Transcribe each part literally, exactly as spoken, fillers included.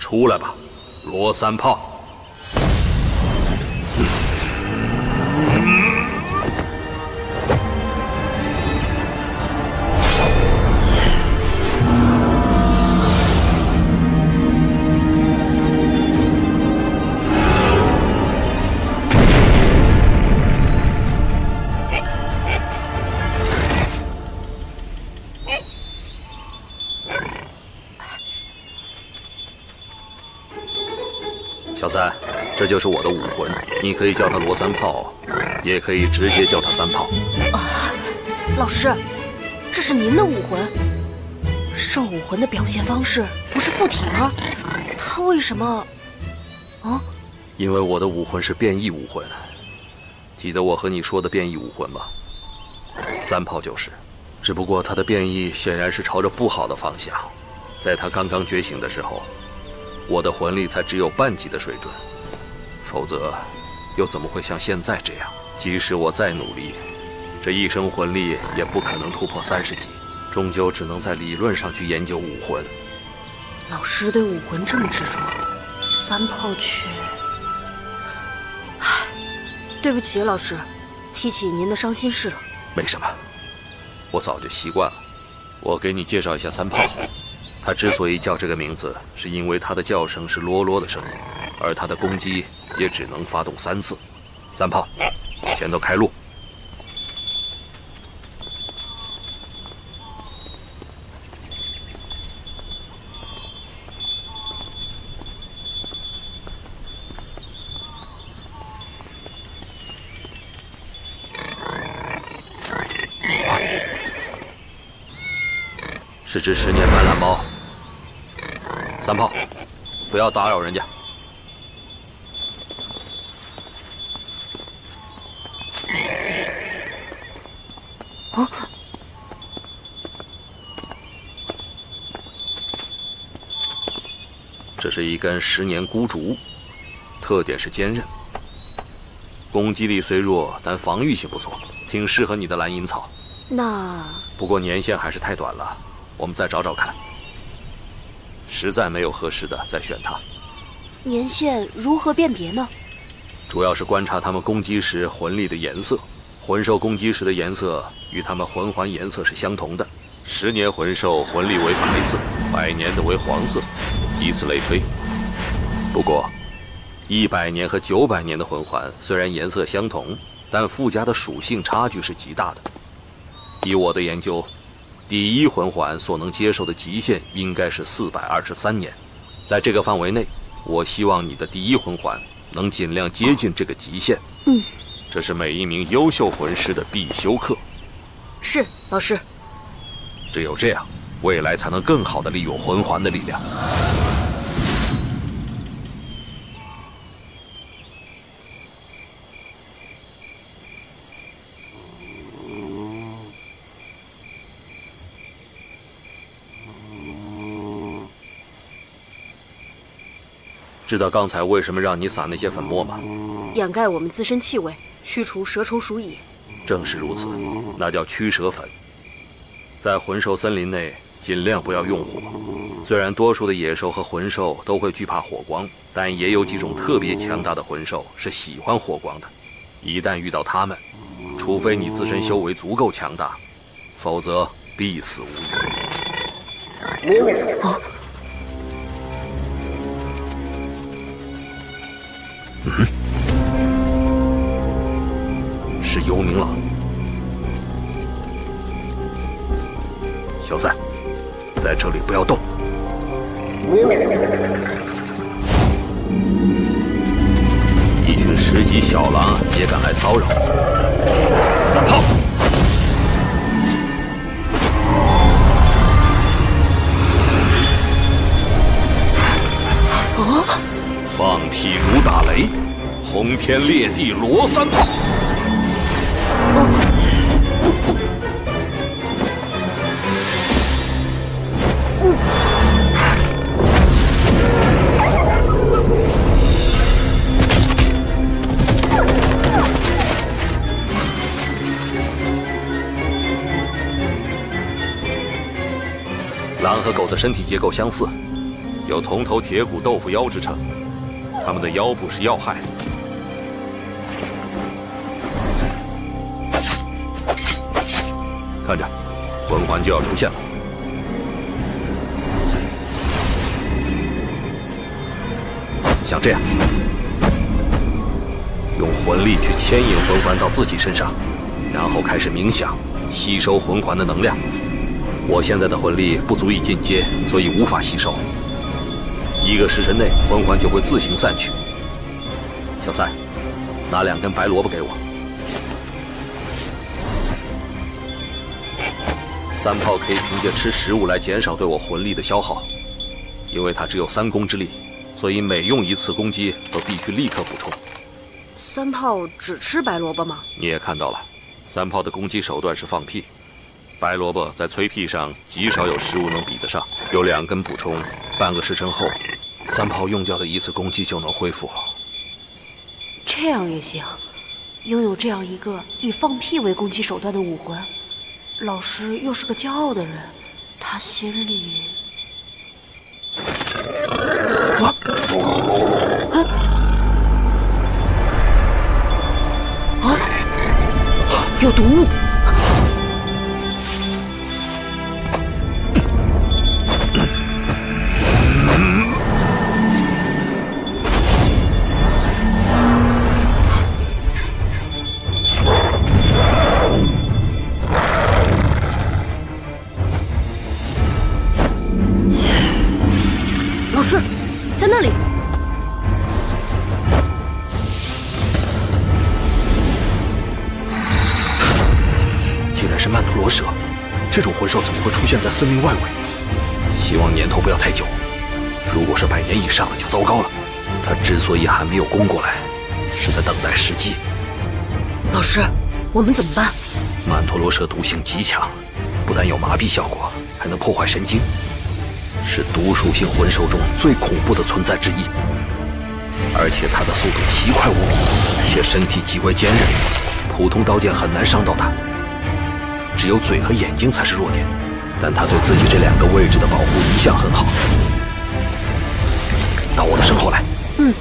出来吧，罗三炮！小三，这就是我的武魂，你可以叫他罗三炮，也可以直接叫他三炮。 啊，老师，这是您的武魂？兽武魂的表现方式不是附体吗？他为什么？啊？ 因为我的武魂是变异武魂，记得我和你说的变异武魂吧？三炮就是，只不过他的变异显然是朝着不好的方向。在他刚刚觉醒的时候，我的魂力才只有半级的水准，否则又怎么会像现在这样？即使我再努力，这一生魂力也不可能突破三十级，终究只能在理论上去研究武魂。 老师对武魂这么执着，三炮却……唉，对不起，老师，提起您的伤心事了。 没什么，我早就习惯了。我给你介绍一下三炮。他之所以叫这个名字，是因为他的叫声是啰啰的声音，而他的攻击也只能发动三次。三炮，前头开路。是只十年斑斓猫。三炮，不要打扰人家。 啊！ 这是一根十年孤竹，特点是坚韧，攻击力虽弱，但防御性不错，挺适合你的蓝银草。 那不过年限还是太短了，我们再找找看。实在没有合适的，再选它。 年限如何辨别呢？ 主要是观察它们攻击时魂力的颜色。魂兽攻击时的颜色与它们魂环颜色是相同的。十年魂兽魂力为白色，百年的为黄色，以此类推。不过，一百年和九百年的魂环虽然颜色相同，但附加的属性差距是极大的。以我的研究，第一魂环所能接受的极限应该是四百二十三年，在这个范围内，我希望你的第一魂环能尽量接近这个极限。 嗯， 这是每一名优秀魂师的必修课。 是，老师。 只有这样，未来才能更好地利用魂环的力量。知道刚才为什么让你撒那些粉末吗？ 掩盖我们自身气味，驱除蛇虫鼠蚁。 正是如此，那叫驱蛇粉。在魂兽森林内，尽量不要用火。虽然多数的野兽和魂兽都会惧怕火光，但也有几种特别强大的魂兽是喜欢火光的。一旦遇到它们，除非你自身修为足够强大，否则必死无疑。啊！嗯，是幽冥狼。小三，在这里不要动。一群十级小狼也敢来骚扰？三炮！ 啊！ 放屁如打雷，轰天裂地罗三炮！狼和狗的身体结构相似， 有铜头铁骨豆腐妖之称，他们的腰部是要害。看着，魂环就要出现了。像这样，用魂力去牵引魂环到自己身上，然后开始冥想，吸收魂环的能量。我现在的魂力不足以进阶，所以无法吸收。一个时辰内，魂环就会自行散去。小三，拿两根白萝卜给我。三炮可以凭借吃食物来减少对我魂力的消耗，因为他只有三攻之力，所以每用一次攻击都必须立刻补充。 三炮只吃白萝卜吗？ 你也看到了，三炮的攻击手段是放屁。白萝卜在催屁上极少有食物能比得上，有两根补充，半个时辰后，三炮用掉的一次攻击就能恢复。 这样也行，拥有这样一个以放屁为攻击手段的武魂，老师又是个骄傲的人，他心里……啊！啊！啊！有毒物！老师，在那里！ 竟然是曼陀罗蛇，这种魂兽怎么会出现在森林外围？希望年头不要太久，如果是百年以上的就糟糕了。它之所以还没有攻过来，是在等待时机。 老师，我们怎么办？ 曼陀罗蛇毒性极强，不但有麻痹效果，还能破坏神经。是毒属性魂兽中最恐怖的存在之一，而且它的速度奇快无比，且身体极为坚韧，普通刀剑很难伤到它。只有嘴和眼睛才是弱点，但它对自己这两个位置的保护一向很好。到我的身后来。 嗯。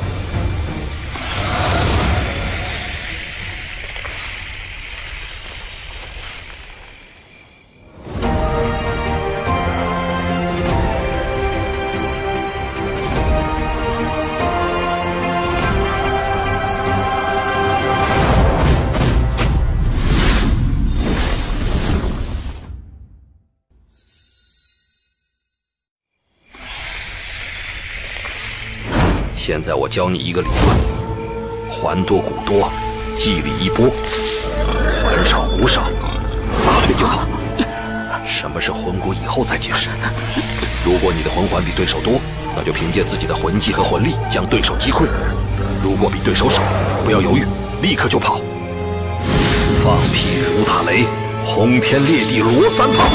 现在我教你一个理论：环多骨多，技力一波，环少骨少，撒腿就好。什么是魂骨以后再解释。如果你的魂环比对手多，那就凭借自己的魂技和魂力将对手击溃；如果比对手少，不要犹豫，立刻就跑。放屁如打雷，轰天裂地罗三炮。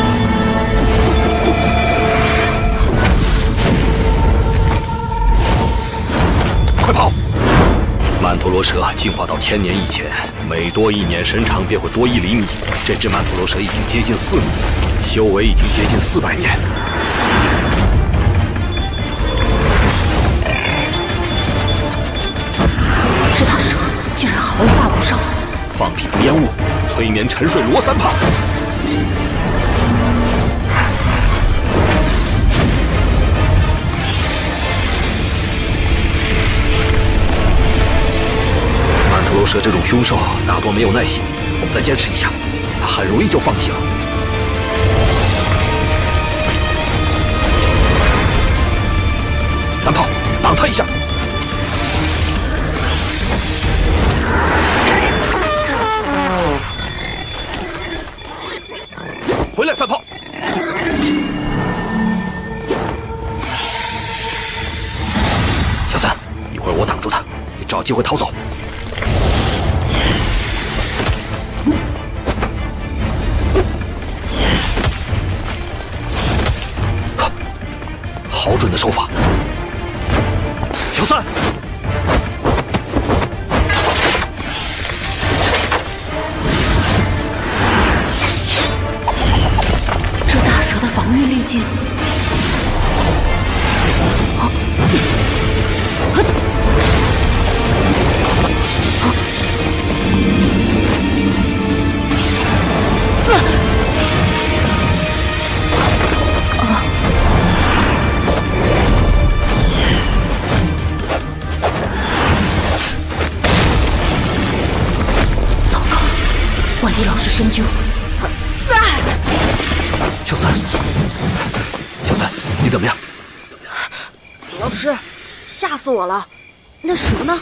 快跑！曼陀罗蛇进化到千年以前，每多一年身长便会多一厘米。这只曼陀罗蛇已经接近四米，修为已经接近四百年。 这大蛇竟然毫发无伤！ 放屁如烟雾，催眠沉睡罗三炮。曼陀罗蛇这种凶兽大多没有耐性，我们再坚持一下，它很容易就放弃了。三炮，挡他一下！回来，三炮！小三，一会儿我挡住他，你找机会逃走。好准的手法，小三！ 这大蛇的防御力劲深究。 小三，小三，你怎么样？ 老师，吓死我了！那蛇呢？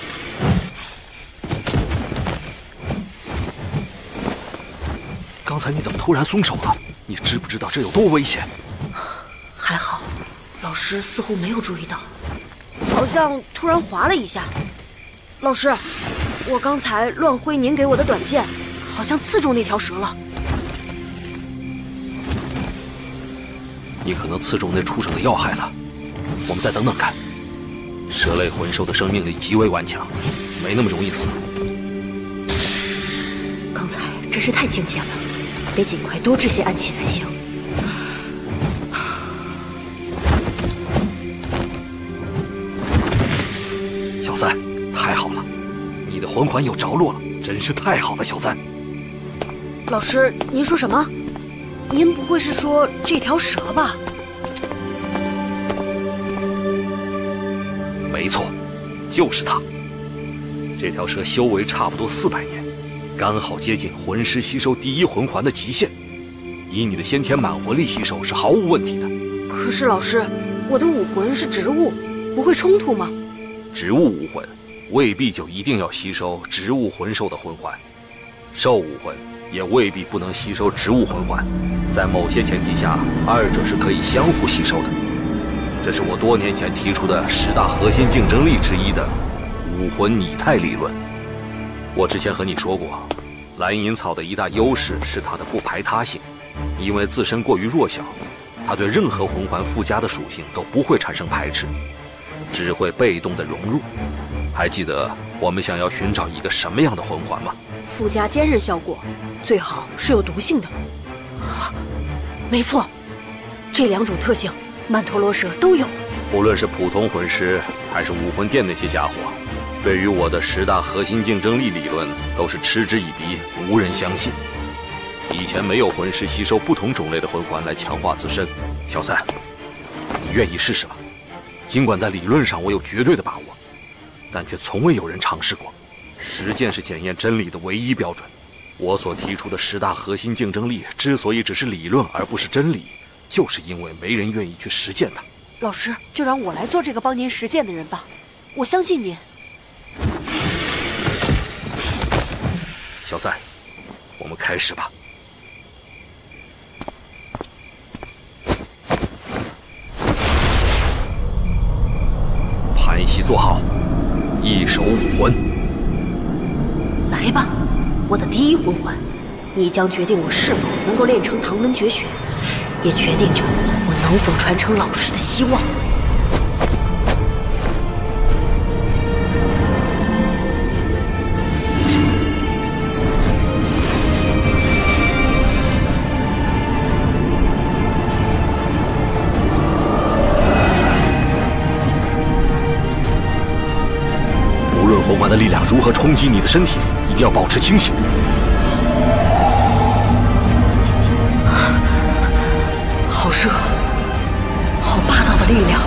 刚才你怎么突然松手了？你知不知道这有多危险？ 还好，老师似乎没有注意到，好像突然滑了一下。老师，我刚才乱挥您给我的短剑，好像刺中那条蛇了。 你可能刺中那畜生的要害了。我们再等等看。蛇类魂兽的生命力极为顽强，没那么容易死。 刚才真是太惊险了，得尽快多置些暗器才行。 小三，太好了，你的魂环有着落了，真是太好了，小三。 老师，您说什么？您不会是说这条蛇吧？ 没错，就是它。这条蛇修为差不多四百年，刚好接近魂师吸收第一魂环的极限。以你的先天满魂力吸收是毫无问题的。 可是老师，我的武魂是植物，不会冲突吗？ 植物武魂未必就一定要吸收植物魂兽的魂环，兽武魂也未必不能吸收植物魂环。在某些前提下，二者是可以相互吸收的。这是我多年前提出的十大核心竞争力之一的武魂拟态理论。我之前和你说过，蓝银草的一大优势是它的不排他性，因为自身过于弱小，它对任何魂环附加的属性都不会产生排斥，只会被动的融入。还记得我们想要寻找一个什么样的魂环吗？ 附加坚韧效果，最好是有毒性的。没错，这两种特性曼陀罗蛇都有。 无论是普通魂师还是武魂殿那些家伙，对于我的十大核心竞争力理论都是嗤之以鼻，无人相信。以前没有魂师吸收不同种类的魂环来强化自身。小三，你愿意试试吗？尽管在理论上我有绝对的把握，但却从未有人尝试过。实践是检验真理的唯一标准。我所提出的十大核心竞争力之所以只是理论而不是真理，就是因为没人愿意去实践它。 老师，就让我来做这个帮您实践的人吧，我相信您。 小三，我们开始吧。盘膝坐好，一手武魂。 来吧，我的第一魂环，你将决定我是否能够练成唐门绝学，也决定着我能否传承老师的希望。 无论魂环的力量如何冲击你的身体，一定要保持清醒。 好热，好霸道的力量，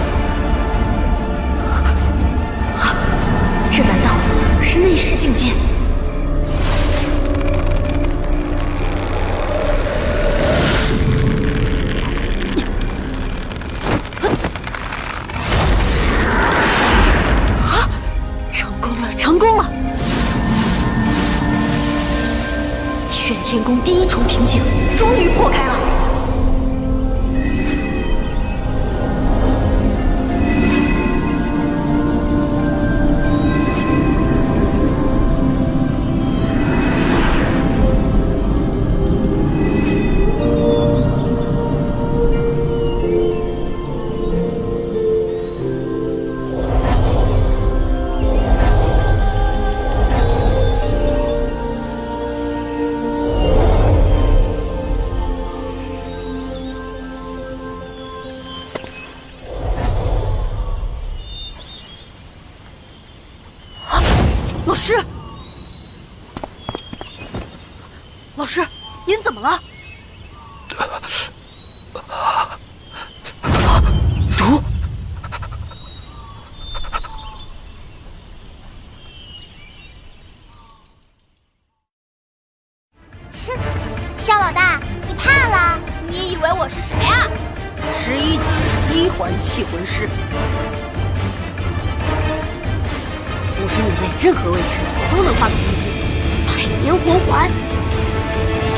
这难道是内视境界？啊！成功了，成功了！玄天宫第一重瓶颈终于破开了。老师，老师，您怎么了？毒！ 哼， 肖老大，你怕了？你以为我是谁啊？ 十一级一环气魂师，五十米内任何位置都能发动攻击，百年魂环。